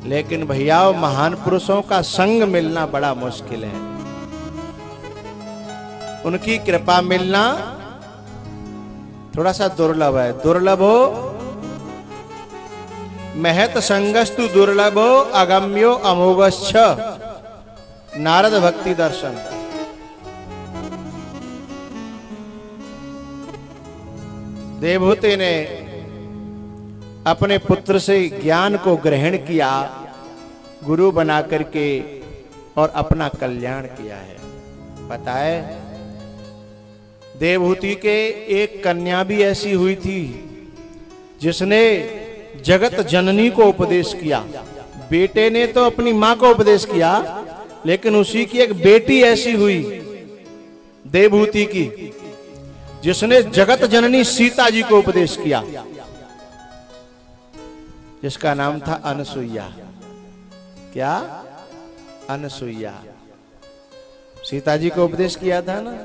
लेकिन भैया महान पुरुषों का संग मिलना बड़ा मुश्किल है, उनकी कृपा मिलना थोड़ा सा दुर्लभ है। दुर्लभ हो महत संगस्तु दुर्लभो अगम्यो अमोघश्च नारद भक्ति दर्शन। देवहूति ने अपने पुत्र से ज्ञान को ग्रहण किया, गुरु बना करके, और अपना कल्याण किया है। पता है देवहूति के एक कन्या भी ऐसी हुई थी जिसने जगत जननी को उपदेश किया। बेटे ने तो अपनी मां को उपदेश किया, लेकिन उसी की एक बेटी ऐसी हुई देवहूति की जिसने जगत जननी सीता जी को उपदेश किया, जिसका नाम था अनसुईया। क्या? अनसुईया। सीता जी को उपदेश किया था ना,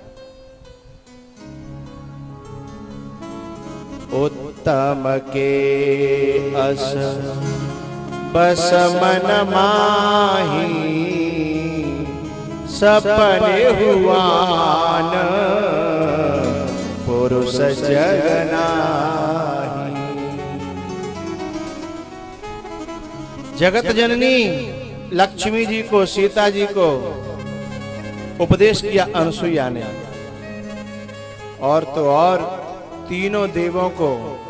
उत्तम के अस बस मन माही सपने हुआन पुरुष जगनाही। जगत जननी लक्ष्मी जी को, सीता जी को उपदेश किया अनसुईया ने, और तो और तीनों देवों को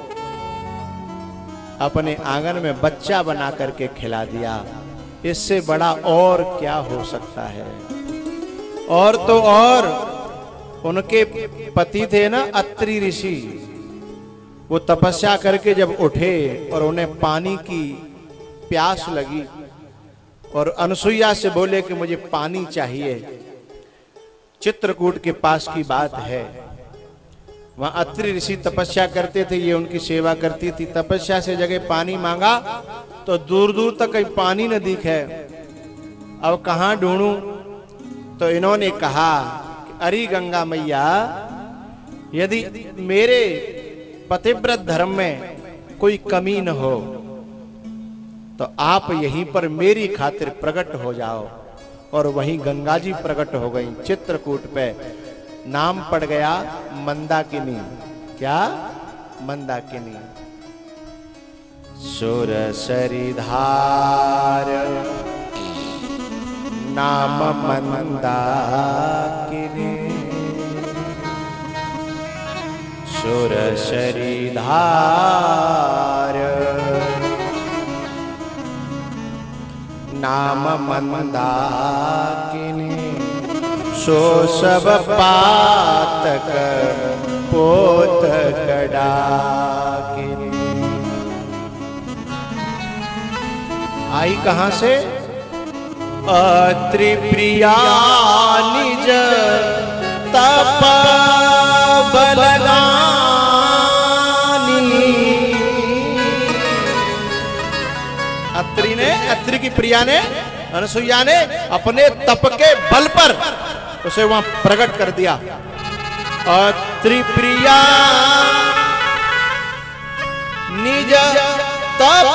अपने आंगन में बच्चा बना करके खिला दिया। इससे बड़ा और क्या हो सकता है। और तो और उनके पति थे ना अत्रि ऋषि, वो तपस्या करके जब उठे और उन्हें पानी की प्यास लगी और अनसुईया से बोले कि मुझे पानी चाहिए। चित्रकूट के पास की बात है, वहां अत्रि ऋषि तपस्या करते थे, ये उनकी सेवा करती थी। तपस्या से जगह पानी मांगा तो दूर दूर तक कहीं पानी न दिखे। अब कहां ढूंढूं? तो इन्होंने कहा कि अरे गंगा मैया, यदि मेरे पतिव्रत धर्म में कोई कमी न हो तो आप यहीं पर मेरी खातिर प्रकट हो जाओ। और वहीं गंगा जी प्रकट हो गई चित्रकूट पे। नाम पड़ गया मंदाकिनी। क्या? मंदाकिनी। सुरसरी धार नाम मंदाकिनी, सुरसरी धार नाम मंदाकिनी, सो सब पातक पोत कडाकिनी। आई कहां से? अत्रि प्रिया निज तप बलगानी। अत्रि ने, अत्रि की प्रिया ने, अनसुईया ने अपने तप के बल पर उसे वहां प्रकट कर दिया। अत्रि प्रिया निज तप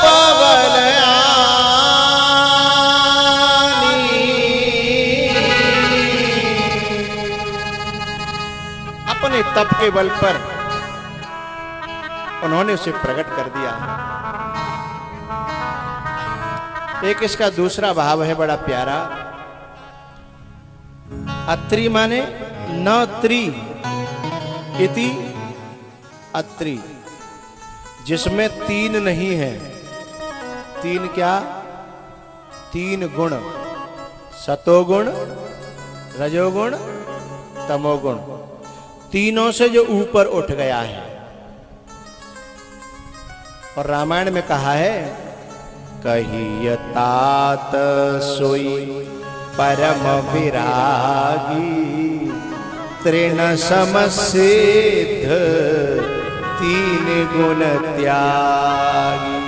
बलगानी, अपने तप के बल पर उन्होंने उसे प्रकट कर दिया। एक इसका दूसरा भाव है बड़ा प्यारा। अत्रि माने न त्रि इति अत्रि, जिसमें तीन नहीं है। तीन क्या? तीन गुण, सतोगुण, रजोगुण, तमोगुण, तीनों से जो ऊपर उठ गया है। और रामायण में कहा है, कहिय तात सोई परम विरागी, तृण समसिद्ध तीन गुण त्यागी।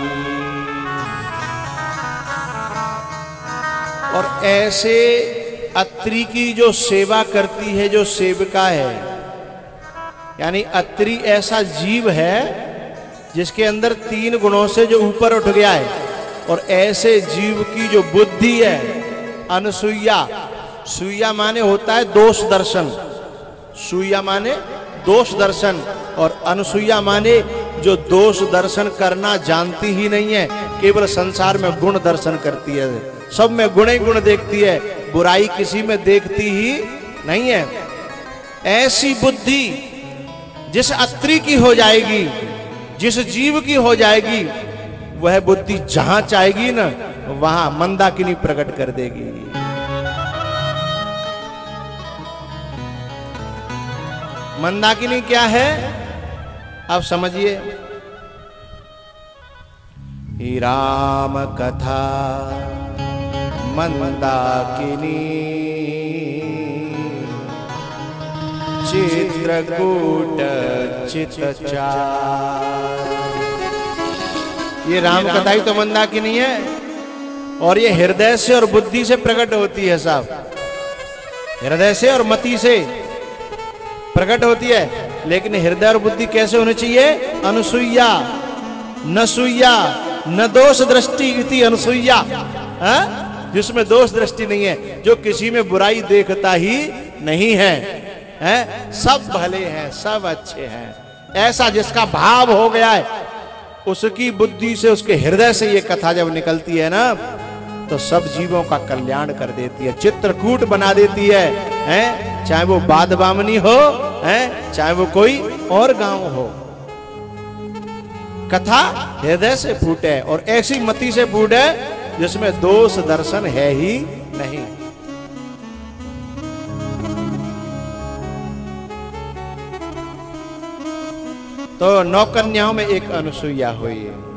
और ऐसे अत्रि की जो सेवा करती है, जो सेविका है, यानी अत्रि ऐसा जीव है जिसके अंदर तीन गुणों से जो ऊपर उठ गया है। और ऐसे जीव की जो बुद्धि है, अनसुईया, सुईया माने होता है दोष दर्शन, सुईया माने दोष दर्शन, और अनसुईया माने जो दोष दर्शन करना जानती ही नहीं है, केवल संसार में गुण दर्शन करती है, सब में गुण ही गुण देखती है, बुराई किसी में देखती ही नहीं है। ऐसी बुद्धि जिस अत्रि की हो जाएगी, जिस जीव की हो जाएगी, वह बुद्धि जहां चाहेगी ना वहां मंदाकिनी प्रकट कर देगी। मंदाकिनी क्या है अब समझिए। राम कथा मंदाकिनी चित्रकूट चितचार। ये राम कथा ही तो मंदाकिनी है, और ये हृदय से और बुद्धि से प्रकट होती है साहब, हृदय से और मति से प्रकट होती है। लेकिन हृदय और बुद्धि कैसे होनी चाहिए? अनुसुईया, न सुईया, न दोष दृष्टि इति अनुसुईया, जिसमें दोष दृष्टि नहीं है, जो किसी में बुराई देखता ही नहीं है, सब भले हैं, सब अच्छे हैं, ऐसा जिसका भाव हो गया है, उसकी बुद्धि से, उसके हृदय से ये कथा जब निकलती है ना, तो सब जीवों का कल्याण कर देती है, चित्रकूट बना देती है, चाहे वो बाद बामनी हो, चाहे वो कोई और गांव हो। कथा हृदय से फूटे, और ऐसी मति से फूटे जिसमें दोष दर्शन है ही नहीं। तो 9 कन्याओं में एक अनुसुईया हुई है।